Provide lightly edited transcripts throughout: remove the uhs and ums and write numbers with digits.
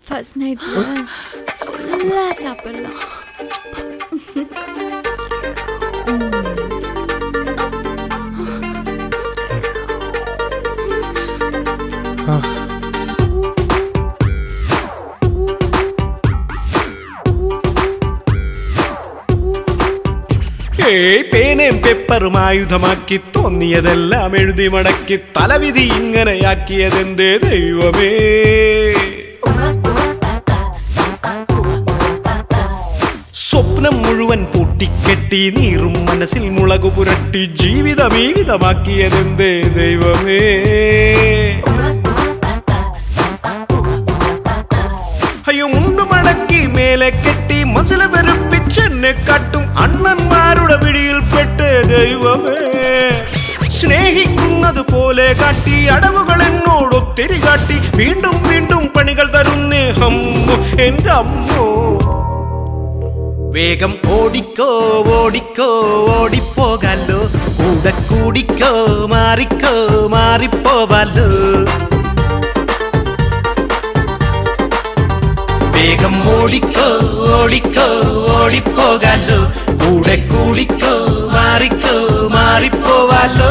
First நைட்ல ஃபுல்லா சாப்பிடலாம். പേനയും പേപ്പറും ആയുധമാക്കി തോന്നിയതെല്ലാം എഴുതി മടക്കി തലവിധി ഇങ്ങനെയാക്കിയതെന്തേ ദൈവമേ. സ്വപ്നം മുഴുവൻ പൂട്ടിക്കെട്ടി നീറും മനസ്സിൽ മുളകു പുരട്ടി ജീവിതം ഈ വിധമാക്കിയതെന്തേ ദൈവമേ. അയ്യോ മുണ്ടു മടക്കി മേലെ കെട്ടി മസില വെറുപ്പിച്ചെന്നെ കാട്ടും അണ്ണന്മാരുടെ പിടിയിൽപ്പെട്ട് ദൈവമേ. സ്നേഹിക്കുന്നത് പോലെ കാട്ടി അടവുകൾ എന്നോടൊത്തിരി കാട്ടി വീണ്ടും വീണ്ടും പണികൾ തരുന്നേ അമ്മോ എന്റെ അമ്മോ. വേഗം ഓടിക്കോ ഓടിക്കോ ഓടിപ്പോകാലോ കൂടെ കൂടിക്കോ മാറിക്കോ മാറിപ്പോവാലോ. വേഗം ഓടിക്കോ ഓടിക്കോ ഓടിപ്പോകാലോ കൂടെ കൂടിക്കോ മാറിക്കോ മാറിപ്പോവാലോ.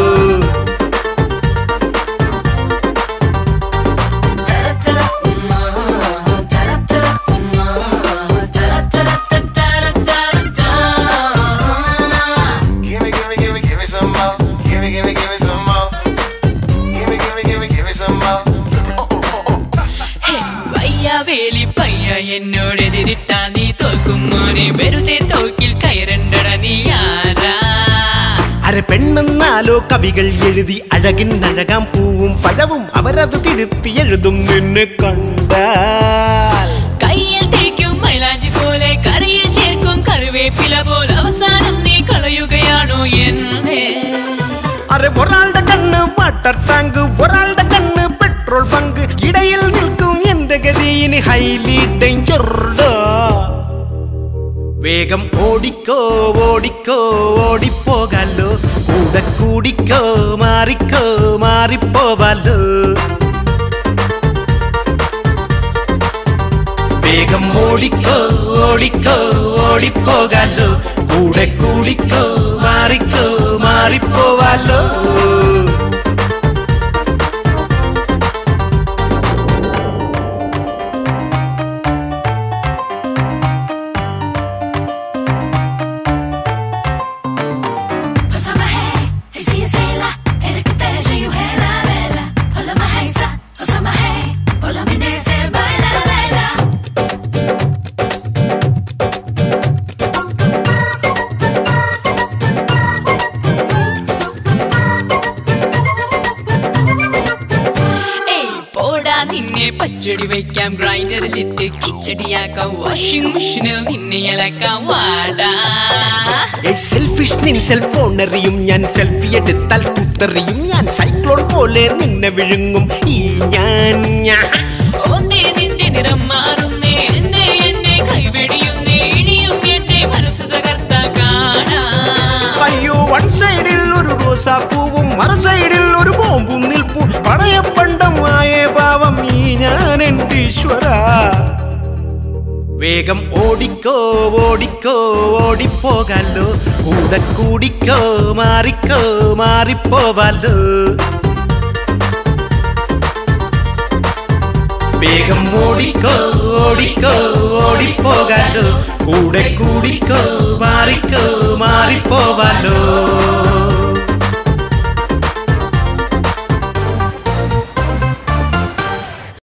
എന്നോടെതിരിട്ടാ നീ തോൽക്കും മോനെ വെറുതെ തോക്കിൽ കയറണ്ടട നീ ആരാ. അരെ പെണ്ണെന്നാലോ കവികൾ എഴുതി അഴകിൻ അഴകാം പൂവും പഴവും അവരത് തിരുത്തി എഴുതും നിന്നെ കണ്ടാൽ. കയ്യിൽ തേക്കും മൈലാഞ്ചി പോലെ കറിയിൽ ചേർക്കും കറിവേപ്പില പോലെ അവസാനം നീ കളയുകയാണോ എന്നെ. അരെ ഒരാളുടെ കണ്ണ് വാട്ടർ ടാങ്ക് ഒരാളുടെ കണ്ണ് പെട്രോൾ ബങ്ക് ഇടയിൽ നിൽക്കും എന്റെ ഗതിയിന് ഹൈലി ഡേഞ്ചർ. വേഗം ഓടിക്കോ ഓടിക്കോ ഓടിപ്പോകാലോ കൂടെ കൂടിക്കോ മാറിക്കോ മാറിപ്പോവാലോ. വേഗം ഓടിക്കോ ഓടിക്കോ ഓടിപ്പോകാലോ കൂടെ കൂടിക്കോ മാറിക്കോ മാറിപ്പോവാലോ. പച്ചടി വയ്ക്കാം ഗ്രൈൻഡറിലിട്ട് കിച്ചടിയാക്കാം വാഷിംഗ് മെഷീനിൽ നിന്നെ ഇളക്കാം വാടാ. സെൽഫിഷ് നിൻ സെൽഫോൺ എറിയും ഞാൻ സെൽഫി എടുത്താൽ കുത്തെറിയും ഞാൻ സൈക്ലോൺ പോലെ നിന്നെ വിഴുങ്ങും ഈ ഞാൻ. ഒന്നേ നിന്റെ നിറം മാറുന്നേ എന്നെ എന്നെ കൈവെടിയുന്നേ ഇനിയും എന്റെ മനസ്സ് തകർത്ത കാണാ. അയ്യോ വൺ സൈഡിൽ ഒരു റോസാപ്പൂവും മറു സൈഡിൽ ഒരു ബോംബും നിൽപ്പും പണയപ്പണ്ടമായ പാവം ഈ ഞാൻ എന്റെ ഈശ്വര. വേഗം ഓടിക്കോ ഓടിക്കോ ഓടിപ്പോകാലോ കൂടെ കൂടിക്കോ മാറിക്കോ മാറിപ്പോവാലോ. വേഗം ഓടിക്കോ ഓടിക്കോ ഓടിപ്പോകാലോ കൂടെ കൂടിക്കോ മാറിക്കോ മാറിപ്പോവാലോ.